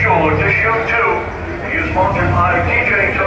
sure to shoot too. He is sponsored by DJ